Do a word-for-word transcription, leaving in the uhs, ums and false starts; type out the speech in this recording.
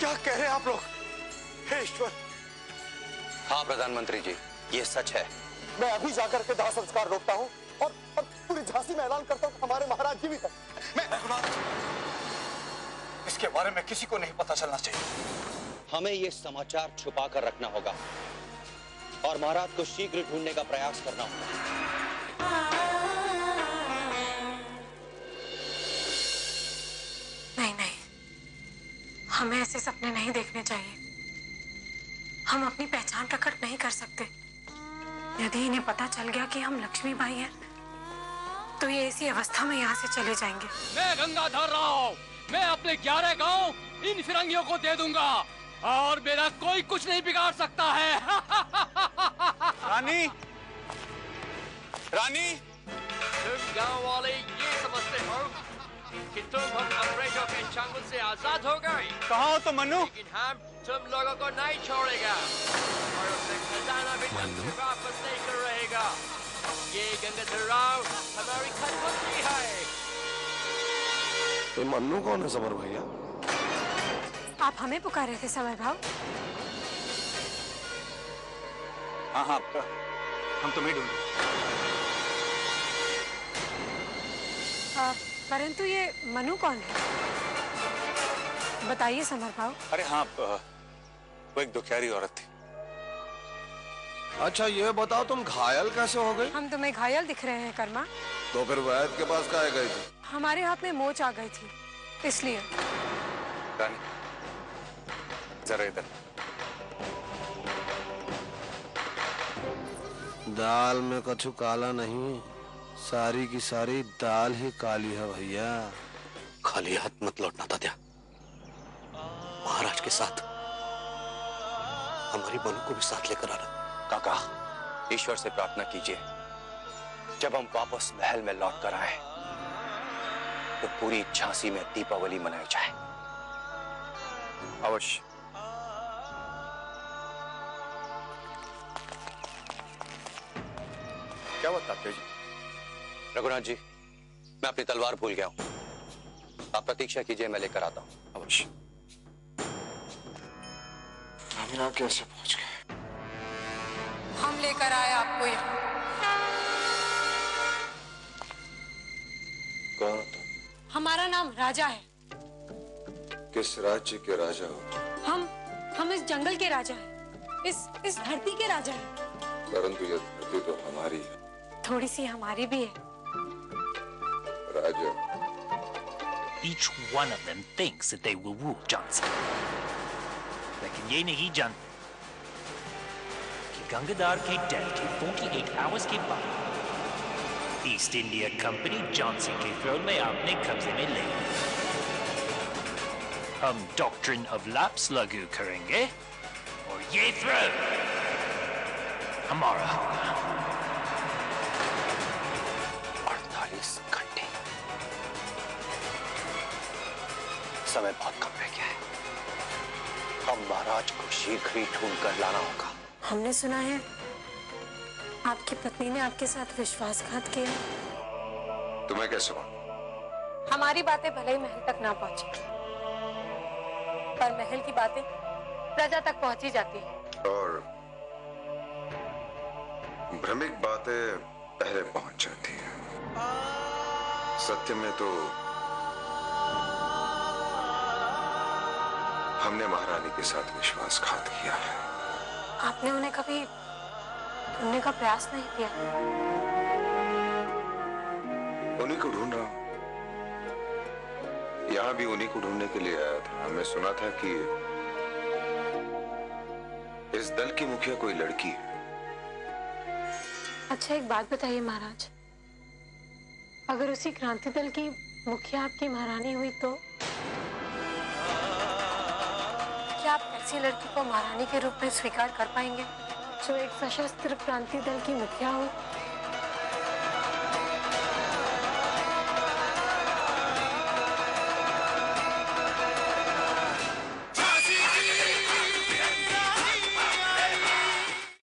क्या कह रहे हैं आप लोग? हे ईश्वर! हाँ प्रधानमंत्री जी, ये सच है। मैं अभी जाकर के दाह संस्कार रोकता हूँ और, और पूरी झांसी में ऐलान करता हूँ कि हमारे महाराज जीवित हैं। मैं इसके बारे में किसी को नहीं पता चलना चाहिए। हमें ये समाचार छुपा कर रखना होगा और महाराज को शीघ्र ढूंढने का प्रयास करना होगा। नहीं नहीं, हमें ऐसे सपने नहीं देखने चाहिए। हम अपनी पहचान प्रकट नहीं कर सकते। यदि इन्हें पता चल गया कि हम लक्ष्मीबाई हैं, तो ये इसी अवस्था में यहाँ से चले जाएंगे। मैं गंगाधर राव, मैं अपने ग्यारह गांव इन फिरंगियों को दे दूंगा और मेरा कोई कुछ नहीं बिगाड़ सकता है। रानी, रानी, तुम गांव वाले ये समझते हो कि तुम हम अंग्रेजों के चंगुल से आजाद हो गए? कहाँ हो तुम मन्नू? लेकिन हम तुम लोगों को नहीं छोड़ेगा और अपने खजाना भी तुमसे वापस नहीं कर रहेगा। ये गंगाधर राव हमारी खलबली है। ये मन्नू कौन है समर भैया? आप हमें पुकारे थे समय भाव? हाँ हाँ, हम तुम्हें ढूंढे। परंतु ये मनु कौन है? बताइए समर भाव। अरे हाँ, वो एक दुखियारी औरत थी। अच्छा ये बताओ, तुम घायल कैसे हो गई? हम तुम्हें घायल दिख रहे हैं कर्मा। तो फिर वैद्य के पास काहे गई थी? हमारे हाथ में मोच आ गई थी, इसलिए। रानी, जरा इधर। दाल में कछु काला नहीं, सारी की सारी दाल ही काली है भैया। खाली हाथ मत लौटना तात्या। महाराज के साथ हमारी मनु को भी साथ लेकर आना। काका, ईश्वर से प्रार्थना कीजिए जब हम वापस महल में लौट कर आए तो पूरी झांसी में दीपावली मनाई जाए। अवश्य। क्या बात तात्या जी? रघुनाथ जी, मैं अपनी तलवार भूल गया हूं। आप प्रतीक्षा कीजिए, मैं लेकर आता हूं। अवश्य। हम यहाँ कैसे पहुंच गए? हम लेकर आए आपको यहाँ। कौन तुम? हमारा नाम राजा है। किस राज्य के राजा हो? हम हम इस जंगल के राजा हैं, इस इस धरती के राजा हैं। परंतु यह धरती तो हमारी है। थोड़ी सी हमारी भी है। राजा। Each one of them thinks that they will rule Johnson. लेकिन ये नहीं जानते कि गंगाधर के डेथ के अड़तालीस आवर्स के बाद ईस्ट इंडिया कंपनी जॉनसन के थ्रोन में अपने कब्जे में ले। हम डॉक्ट्रिन ऑफ लैप्स लागू करेंगे और ये थ्रोन हमारा होगा। अड़तालीस घंटे, समय बहुत कम रह गया है। हम महाराज को शीघ्र ही ढूंढ कर लाना होगा। हमने सुना है आपकी पत्नी ने आपके साथ विश्वासघात किया। तुम्हें कैसे मालूम? हमारी बातें भले ही महल तक ना पहुंचे, पर महल की बातें प्रजा तक पहुंची जाती है। और भ्रमिक बातें पहले पहुंच जाती हैं। सत्य में तो हमने महारानी के साथ विश्वासघात किया है। आपने उन्हें कभी ढूंढने का प्रयास नहीं किया? उन्हीं को ढूंढ रहा हूं। यहाँ भी उन्हीं को ढूंढने के लिए आया था। हमने सुना था कि इस दल की मुखिया कोई लड़की है। अच्छा एक बात बताइए महाराज, अगर उसी क्रांति दल की मुखिया आपकी महारानी हुई तो क्या आप ऐसी लड़की को महारानी के रूप में स्वीकार कर पाएंगे जो एक सशस्त्र क्रांति दल की मुखिया हो